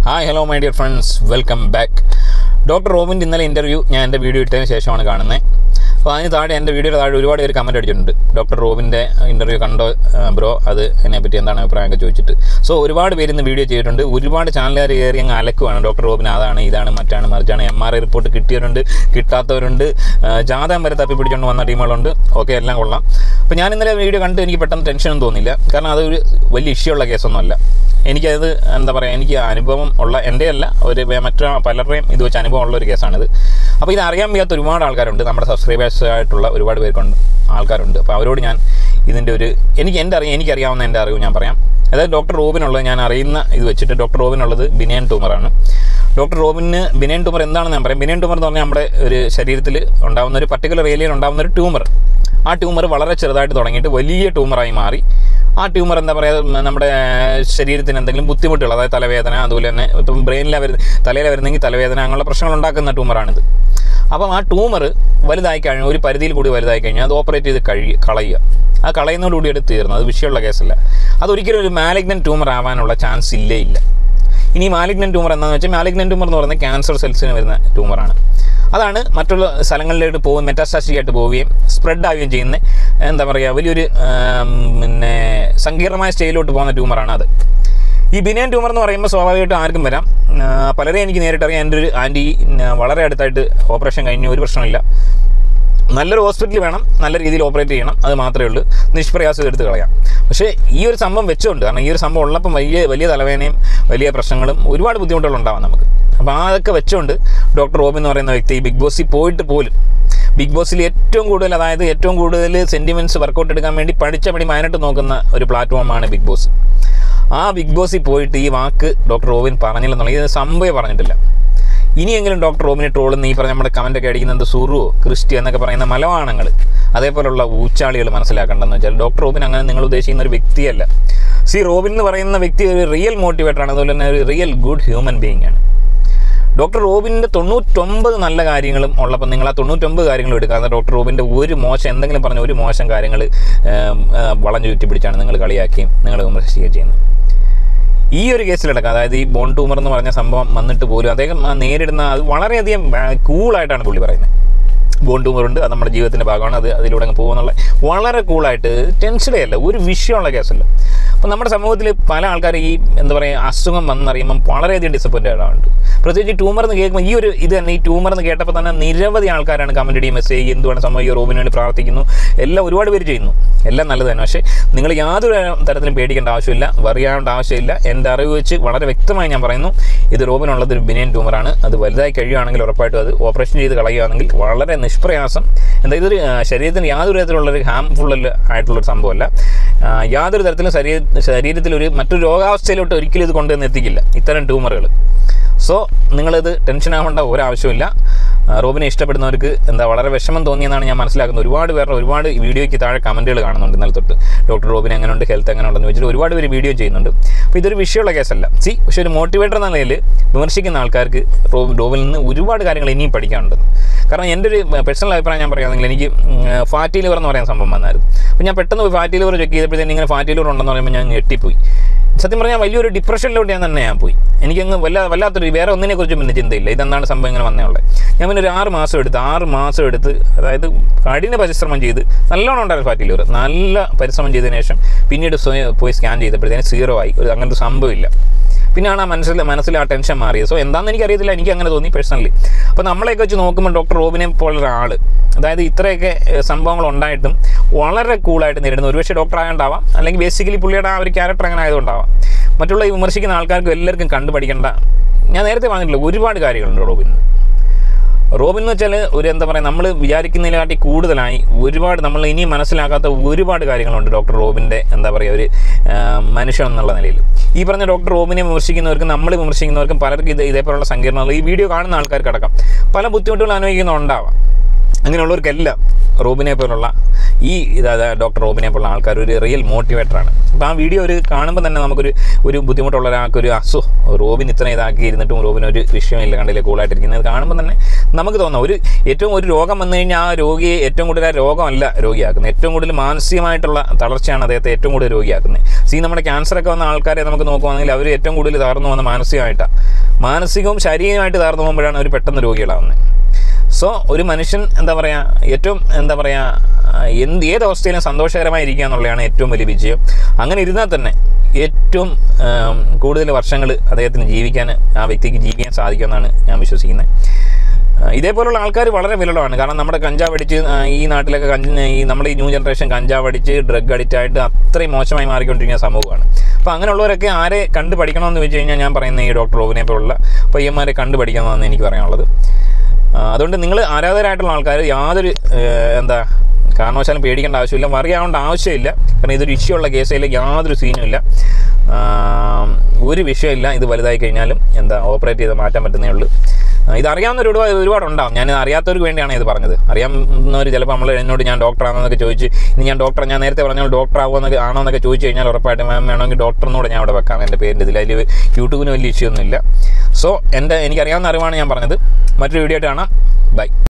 Hi, hello my dear friends, welcome back. Dr. Robin ഇന്നലെ interview ഞാൻ എൻ്റെ video ഇട്ടതിന് ശേഷമാണ് കാണുന്നത്. അപ്പോൾ അതിന് താഴെ എൻ്റെ വീഡിയോയുടെ താഴെ ഒരുപാട് പേര് കമൻറ്റ് അടിച്ചിട്ടുണ്ട്. ഡോക്ടർ റോബിൻ്റെ ഇൻ്റർവ്യൂ കണ്ടോ ബ്രോ, അത് എന്നെപ്പറ്റി എന്താണ് അഭിപ്രായമൊക്കെ ചോദിച്ചിട്ട്. സോ ഒരുപാട് പേര് ഇന്ന് വീഡിയോ ചെയ്തിട്ടുണ്ട്. ഒരുപാട് ചാനലുകാർ കയറി അങ്ങ് അലക്കുവാണ്. ഡോക്ടർ റോബിൻ അതാണ് ഇതാണ് മറ്റാണ് മറിച്ചാണ്, MRI റിപ്പോർട്ട് കിട്ടിയവരുണ്ട്, കിട്ടാത്തവരുണ്ട്, ജാതകം വരെ തപ്പിപ്പിടിച്ചുകൊണ്ട് വന്ന ടീമുകളുണ്ട്. ഓക്കെ, എല്ലാം കൊള്ളാം. അപ്പോൾ ഞാൻ ഇന്നലെ വീഡിയോ കണ്ട് എനിക്ക് പെട്ടെന്ന് ടെൻഷനൊന്നും തോന്നിയില്ല. കാരണം അതൊരു വലിയ ഇഷ്യൂ ഉള്ള കേസൊന്നുമല്ല. എനിക്കത് എന്താ പറയുക, എനിക്ക് അനുഭവം ഉള്ള എൻ്റെ അല്ല, ഒരു മറ്റു പലരുടെയും ഇത് വെച്ച് അനുഭവം ഉള്ളൊരു കേസാണിത്. അപ്പോൾ ഇത് അറിയാൻ വയ്യാത്ത ഒരുപാട് ആൾക്കാരുണ്ട്, നമ്മുടെ സബ്സ്ക്രൈബേഴ്സായിട്ടുള്ള ഒരുപാട് പേർക്കുണ്ട് ആൾക്കാരുണ്ട്. അപ്പോൾ അവരോട് ഞാൻ ഇതിൻ്റെ ഒരു എനിക്കറിയാവുന്ന എൻ്റെ അറിവ് ഞാൻ പറയാം. അതായത് ഡോക്ടർ റോബിനുള്ളത് ഞാൻ അറിയുന്ന ഇത് വെച്ചിട്ട്, ഡോക്ടർ റോബിനുള്ളത് ബിനൈൻ ട്യൂമറാണ്. ഡോക്ടർ റോബിന് ബിനൈൻ ട്യൂമർ എന്താണെന്ന് ഞാൻ പറയാം. ബിനൈൻ ട്യൂമർ എന്ന് പറഞ്ഞാൽ നമ്മുടെ ഒരു ശരീരത്തിൽ ഉണ്ടാകുന്ന ഒരു പർട്ടിക്കുലർ ഏരിയയിൽ ഉണ്ടാകുന്ന ഒരു ട്യൂമർ. ആ ട്യൂമർ വളരെ ചെറുതായിട്ട് തുടങ്ങിയിട്ട് വലിയ ട്യൂമറായി മാറി. ആ ട്യൂമർ എന്താ പറയുക, നമ്മുടെ ശരീരത്തിന് എന്തെങ്കിലും ബുദ്ധിമുട്ടുകൾ, അതായത് തലവേദന, അതുപോലെ തന്നെ ഇപ്പം തലയിലെ വരുന്നെങ്കിൽ തലവേദന, അങ്ങനെയുള്ള പ്രശ്നങ്ങൾ ഉണ്ടാക്കുന്ന ട്യൂമറാണിത്. അപ്പം ആ ട്യൂമർ വലുതായി കഴിഞ്ഞാൽ, ഒരു പരിധിയിൽ കൂടി വലുതായി കഴിഞ്ഞാൽ അത് ഓപ്പറേറ്റ് ചെയ്ത് കളയുക. ആ കളയുന്നതോടുകൂടി എടുത്ത് തീർന്നു. അത് വിഷയമുള്ള കേസല്ല. അതൊരിക്കലും ഒരു മാലിഗ്നൻറ്റ് ട്യൂമർ ആവാനുള്ള ചാൻസ് ഇല്ല. ഇനി മാലിഗ്നൻറ്റ് ട്യൂമർ എന്താണെന്ന് വെച്ചാൽ, മാലിഗ്നൻറ്റ് ട്യൂമർ എന്ന് പറയുന്നത് ക്യാൻസർ സെൽസിന് വരുന്ന ട്യൂമറാണ്. അതാണ് മറ്റുള്ള സ്ഥലങ്ങളിലേക്ക് പോകും, മെറ്റാസ്റ്റാറ്റിക് ആയിട്ട് പോവുകയും സ്പ്രെഡ് ആവുകയും ചെയ്യുന്ന എന്താ പറയുക, വലിയൊരു സങ്കീർണമായ സ്റ്റേജിലോട്ട് പോകുന്ന ട്യൂമറാണ് അത്. ഈ ബിനൈൻ ട്യൂമർ എന്ന് പറയുമ്പോൾ സ്വാഭാവികമായിട്ടും ആർക്കും വരാം. പലരെയും എനിക്ക് നേരിട്ടറിയാം. എൻ്റെ ഒരു ആൻറ്റി വളരെ അടുത്തായിട്ട് ഓപ്പറേഷൻ കഴിഞ്ഞ് ഒരു പ്രശ്നമില്ല. നല്ലൊരു ഹോസ്പിറ്റൽ വേണം, നല്ല രീതിയിൽ ഓപ്പറേറ്റ് ചെയ്യണം, അത് മാത്രമേ ഉള്ളൂ. നിഷ്പ്രയാസം എടുത്ത് കളയാം. പക്ഷേ ഈ ഒരു സംഭവം വെച്ചുകൊണ്ട്, കാരണം ഈ ഒരു സംഭവം ഉള്ളപ്പം വലിയ തലവേദനയും വലിയ പ്രശ്നങ്ങളും ഒരുപാട് ബുദ്ധിമുട്ടുകളുണ്ടാവാം നമുക്ക്. അപ്പോൾ അതൊക്കെ വെച്ചുകൊണ്ട് ഡോക്ടർ റോബിൻ എന്ന് പറയുന്ന വ്യക്തി ബിഗ് ബോസിൽ പോയിട്ട് പോലും, ബിഗ് ബോസിൽ ഏറ്റവും കൂടുതൽ സെൻറ്റിമെൻറ്റ്സ് വർക്കൗട്ട് എടുക്കാൻ വേണ്ടി പഠിച്ചപടി മയനിട്ട് നോക്കുന്ന ഒരു പ്ലാറ്റ്ഫോമാണ് ബിഗ് ബോസ്. ആ ബിഗ് ബോസിൽ പോയിട്ട് ഈ വാക്ക് ഡോക്ടർ റോബിൻ പറഞ്ഞില്ലെന്നുള്ളത് ഇത് സംഭവം പറഞ്ഞിട്ടില്ല. ഇനിയെങ്കിലും ഡോക്ടർ റോബിനെ ട്രോളെന്ന് ഈ പറഞ്ഞ നമ്മുടെ കമൻറ്റൊക്കെ അടിക്കുന്നത് സുറുവോ ക്രിസ്റ്റി എന്നൊക്കെ പറയുന്ന മലവാണങ്ങൾ, അതേപോലുള്ള ഊച്ചാളികൾ മനസ്സിലാക്കേണ്ടതെന്ന് വെച്ചാൽ ഡോക്ടർ റോബിൻ അങ്ങനെ നിങ്ങൾ ഉദ്ദേശിക്കുന്ന ഒരു വ്യക്തിയല്ല. റോബിൻ എന്ന് പറയുന്ന വ്യക്തി ഒരു റിയൽ മോട്ടിവേറ്ററാണ്, അതുപോലെ തന്നെ ഒരു റിയൽ ഗുഡ് ഹ്യൂമൻ ബീയിങ് ആണ്. ഡോക്ടർ റോബിൻ്റെ 99 നല്ല കാര്യങ്ങളും ഉള്ളപ്പോൾ നിങ്ങൾ ആ 99 കാര്യങ്ങളും എടുക്കാതെ ഡോക്ടർ റോബിൻ്റെ എന്തെങ്കിലും പറഞ്ഞ ഒരു മോശം കാര്യങ്ങൾ വളഞ്ഞു ചുറ്റി പിടിച്ചാണ് നിങ്ങൾ കളിയാക്കുകയും നിങ്ങൾ വിമർശിക്കുകയും ചെയ്യുന്നത്. ഈ ഒരു കേസിലടക്കം, അതായത് ഈ ബോൺ ട്യൂമർ എന്ന് പറഞ്ഞ സംഭവം വന്നിട്ട് പോലും അദ്ദേഹം നേരിടുന്ന അത് വളരെയധികം കൂളായിട്ടാണ് പുള്ളി പറയുന്നത്. ബോൺ ട്യൂമർ ഉണ്ട്, അത് നമ്മുടെ ജീവിതത്തിൻ്റെ ഭാഗമാണ്, അതിലൂടെ അങ്ങ് പോകുന്നുള്ള വളരെ കൂളായിട്ട്, ടെൻഷനേ അല്ല, ഒരു വിഷയമുള്ള കേസല്ല. അപ്പോൾ നമ്മുടെ സമൂഹത്തിൽ പല ആൾക്കാർ ഈ എന്താ പറയുക അസുഖം വന്നറിയുമ്പം വളരെയധികം ഡിസപ്പോയിൻറ്റഡ് ആവുന്നുണ്ട്. പ്രത്യേകിച്ച് ഈ ട്യൂമർ എന്ന് കേൾക്കുമ്പോൾ ഈ ട്യൂമർ എന്ന് കേട്ടപ്പോൾ തന്നെ നിരവധി ആൾക്കാരാണ് കമൻറ്റ് ചെയ്യും, മെസ്സേജ് ചെയ്യും, എന്തുവാണ് സംഭവം, ഈ റോബിന് വേണ്ടി പ്രാർത്ഥിക്കുന്നു, എല്ലാം ഒരുപാട് പേര് ചെയ്യുന്നു, എല്ലാം നല്ലത് തന്നെ. പക്ഷേ നിങ്ങൾ യാതൊരു തരത്തിലും പേടിക്കേണ്ട ആവശ്യമില്ല, വറിയാവേണ്ട ആവശ്യമില്ല. എൻ്റെ അറിവ് വെച്ച് വളരെ വ്യക്തമായി ഞാൻ പറയുന്നു, ഇത് റോബിനുള്ളത് ഒരു ബിനൈൻ ട്യൂമറാണ്. അത് വലുതായി കഴിയുകയാണെങ്കിൽ ഉറപ്പായിട്ടും അത് ഓപ്പറേഷൻ ചെയ്ത് കളയുകയാണെങ്കിൽ വളരെ നിഷ്പ്രയാസം, ഇതൊരു ശരീരത്തിന് യാതൊരു തരത്തിലുള്ളൊരു ഹാംഫുൾ ആയിട്ടുള്ളൊരു സംഭവമല്ല. യാതൊരു തരത്തിലും ശരീരത്തിൽ മറ്റൊരു രോഗാവസ്ഥയിലോട്ട് ഒരിക്കലും ഇത് കൊണ്ടുവന്ന് എത്തിക്കില്ല ഇത്തരം ട്യൂമറുകൾ. സോ നിങ്ങളിത് ടെൻഷനാവേണ്ട ഒരാവശ്യമില്ല. റോബിനെ ഇഷ്ടപ്പെടുന്നവർക്ക് വളരെ വിഷമം തോന്നിയെന്നാണ് ഞാൻ മനസ്സിലാക്കുന്നത്. ഒരുപാട് വീഡിയോയ്ക്ക് താഴെ കമൻറ്റുകൾ കാണുന്നുണ്ട് ഇന്നലെ തൊട്ട്. ഡോക്ടർ റോബിൻ എങ്ങനെയുണ്ട്, ഹെൽത്ത് എങ്ങനെയുണ്ടെന്ന് വെച്ചിട്ട് ഒരുപാട് പേര് വീഡിയോ ചെയ്യുന്നുണ്ട്. അപ്പോൾ ഇതൊരു വിഷയമുള്ള കേസല്ല. പക്ഷേ ഒരു മോട്ടിവേറ്റർ എന്ന നിലയിൽ വിമർശിക്കുന്ന ആൾക്കാർക്ക് റോബിനിൽ നിന്ന് ഒരുപാട് കാര്യങ്ങൾ ഇനിയും പഠിക്കാനുണ്ട്. കാരണം എൻ്റെ ഒരു പേഴ്സണൽ അഭിപ്രായം ഞാൻ പറയുകയാണെങ്കിൽ, എനിക്ക് ഫാറ്റി ലിവർ എന്ന് പറയുന്ന സംഭവം വന്നായിരുന്നു. അപ്പോൾ ഞാൻ പെട്ടെന്ന് പോയി ഫാറ്റി ലിവർ ചെക്ക് ചെയ്തപ്പോഴത്തേക്കും ഇങ്ങനെ ഫാറ്റി ലിവർ ഉണ്ടെന്ന് പറയുമ്പോൾ ഞാൻ ഞെട്ടിപ്പോയി. സത്യം പറഞ്ഞാൽ വലിയൊരു ഡിപ്രഷനിലോട്ട് ഞാൻ പോയി. എനിക്കങ്ങ് വല്ലാത്തൊരു വേറെ ഒന്നിനെക്കുറിച്ചും പിന്നെ ചിന്തയില്ല, ഇതെന്താണ് സംഭവം ഇങ്ങനെ വന്നേയുള്ളത്. ഞാൻ പിന്നെ ഒരു 6 മാസം എടുത്ത് അതായത് കഠിന പരിശ്രമം ചെയ്ത് നല്ലോണം ഉണ്ടായിരുന്നു ഫാറ്റി ലിവർ. നല്ല പരിശ്രമം ചെയ്തതിന് ശേഷം പിന്നീട് പോയി സ്കാൻ ചെയ്തപ്പോഴത്തേന് 0 ആയി. അങ്ങനത്തെ സംഭവമില്ല. പിന്നെയാണ് മനസ്സിൽ ആ ടെൻഷൻ മാറിയത്. സോ എന്താണെന്ന് എനിക്കറിയത്തില്ല, എനിക്ക് അങ്ങനെ തോന്നി പേഴ്സണലി. അപ്പോൾ നമ്മളെയൊക്കെ വെച്ച് നോക്കുമ്പോൾ ഡോക്ടർ റോബിനെ പോലൊരാൾ, അതായത് ഇത്രയൊക്കെ സംഭവങ്ങൾ ഉണ്ടായിട്ടും വളരെ കൂളായിട്ട് നേരിടുന്നു. ഒരുപക്ഷെ ഡോക്ടർ ആയതുകൊണ്ടാവാം, അല്ലെങ്കിൽ ബേസിക്കലി പുള്ളിയുടെ ആ ഒരു ക്യാരക്ടർ അങ്ങനെ ആയതുകൊണ്ടാവാം. മറ്റുള്ള ഈ വിമർശിക്കുന്ന ആൾക്കാർക്കും എല്ലാവർക്കും കണ്ടുപഠിക്കേണ്ട, ഞാൻ നേരത്തെ പറഞ്ഞിട്ടില്ല, ഒരുപാട് കാര്യങ്ങളുണ്ട് റോബിൻ എന്ന് വെച്ചാൽ എന്താ പറയുക, നമ്മൾ വിചാരിക്കുന്നതിനെക്കാട്ടി കൂടുതലായി ഒരുപാട് നമ്മൾ ഇനിയും മനസ്സിലാക്കാത്ത ഒരുപാട് കാര്യങ്ങളുണ്ട് ഡോക്ടർ റോബിൻ്റെ എന്താ പറയുക ഒരു മനുഷ്യൻ എന്നുള്ള നിലയിൽ. ഈ പറഞ്ഞ ഡോക്ടർ റോബിനെ വിമർശിക്കുന്നവർക്കും നമ്മൾ വിമർശിക്കുന്നവർക്കും പലർക്കും ഇതേപോലുള്ള സങ്കീർണതകൾ, ഈ വീഡിയോ കാണുന്ന ആൾക്കാർക്കടക്കം പല ബുദ്ധിമുട്ടുകൾ അനുഭവിക്കുന്നുണ്ടാവാം. അങ്ങനെയുള്ളവർക്കെല്ലാം റോബിനെ പോലുള്ള ഡോക്ടർ റോബിനെ പോലുള്ള ആൾക്കാർ ഒരു റിയൽ മോട്ടിവേറ്ററാണ്. അപ്പോൾ ആ വീഡിയോ കാണുമ്പോൾ തന്നെ നമുക്കൊരു ബുദ്ധിമുട്ടുള്ള ഒരാൾക്കൊരു റോബിൻ ഇത്ര ഇതാക്കി ഇരുന്നിട്ടും റോബിനൊരു വിഷയമില്ല, കണ്ടില്ലേ കൂളായിട്ടിരിക്കുന്നത് കാണുമ്പോൾ തന്നെ നമുക്ക് തോന്നാം ഒരു രോഗം വന്നു കഴിഞ്ഞാൽ ആ രോഗിയെ ഏറ്റവും കൂടുതൽ ആ രോഗമല്ല രോഗിയാക്കുന്നത്, ഏറ്റവും കൂടുതൽ മാനസികമായിട്ടുള്ള തളർച്ചയാണ് അദ്ദേഹത്തെ ഏറ്റവും കൂടുതൽ രോഗിയാക്കുന്നത്. നമ്മുടെ ക്യാൻസറൊക്കെ വന്ന ആൾക്കാരെ നമുക്ക് നോക്കുകയാണെങ്കിൽ അവർ ഏറ്റവും കൂടുതൽ തകർന്നു വന്ന മാനസികമായിട്ടാണ്. മാനസികവും ശാരീരികമായിട്ട് തകർന്നു പോകുമ്പോഴാണ് അവർ പെട്ടെന്ന് രോഗികളാവുന്നത്. സോ ഒരു മനുഷ്യൻ എന്താ പറയുക, ഏറ്റവും എന്താ പറയുക, ഏത് അവസ്ഥയിലും സന്തോഷകരമായിരിക്കുക എന്നുള്ളതാണ് ഏറ്റവും വലിയ വിജയം. അങ്ങനെ ഇരുന്നാൽ തന്നെ ഏറ്റവും കൂടുതൽ വർഷങ്ങൾ അദ്ദേഹത്തിന് ആ വ്യക്തിക്ക് ജീവിക്കാൻ സാധിക്കുമെന്നാണ് ഞാൻ വിശ്വസിക്കുന്നത്. ഇതേപോലുള്ള ആൾക്കാർ വളരെ വിരളമാണ്. കാരണം നമ്മുടെ കഞ്ചാവ് അടിച്ച് ഈ നാട്ടിലൊക്കെ നമ്മുടെ ഈ ന്യൂ ജനറേഷൻ കഞ്ചാവ് അടിച്ച് ഡ്രഗ് അഡിക്റ്റായിട്ട് അത്രയും മോശമായി മാറിക്കൊണ്ടിരിക്കുന്ന സമൂഹമാണ്. അപ്പോൾ അങ്ങനെയുള്ളവരൊക്കെ ആരെ കണ്ടു പഠിക്കണമെന്ന് വെച്ച് കഴിഞ്ഞാൽ ഞാൻ പറയുന്ന ഈ ഡോക്ടർ റോബിനെ പോലുള്ള പയ്യന്മാരെ കണ്ടു പഠിക്കണമെന്നാണ് എനിക്ക് പറയാനുള്ളത്. അതുകൊണ്ട് നിങ്ങൾ ആരാധകരായിട്ടുള്ള ആൾക്കാർ യാതൊരു കാരണവശാലും പേടിക്കേണ്ട ആവശ്യമില്ല, അറിയാവേണ്ട ആവശ്യമില്ല. കാരണം ഇതൊരു ഇഷ്യൂ ഉള്ള കേസിൽ യാതൊരു സീനും ഇല്ല, ഒരു വിഷയമില്ല. ഇത് വലുതായി കഴിഞ്ഞാലും ഓപ്പറേറ്റ് ചെയ്ത് മാറ്റാൻ പറ്റുന്നേ ഉള്ളൂ. ഇതറിയാവുന്നവർ ഒരുപാടുണ്ടാവും. ഞാനിത് അറിയാത്തവർക്ക് വേണ്ടിയാണ് ഇത് പറഞ്ഞത്. അറിയാവുന്നവർ ചിലപ്പോൾ എന്നോട് ഞാൻ ഡോക്ടറാണെന്നൊക്കെ ചോദിച്ച്, ഇനി ഞാൻ നേരത്തെ പറഞ്ഞാൽ ഡോക്ടർ ആണോ എന്നൊക്കെ ചോദിച്ചു കഴിഞ്ഞാൽ ഉറപ്പായിട്ടും വേണമെങ്കിൽ ഡോക്ടറിനോട് ഞാൻ അവിടെ വെക്കാം എൻ്റെ പേരിൻ്റെ ഇതിൽ. അതിൽ യൂട്യൂബിന് വലിയ ഇഷ്യൂ ഒന്നുമില്ല. സോ എനിക്കറിയാവുന്ന അറിവാണ് ഞാൻ പറഞ്ഞത്. മറ്റൊരു വീഡിയോ ആയിട്ട് കാണാം. ബൈ.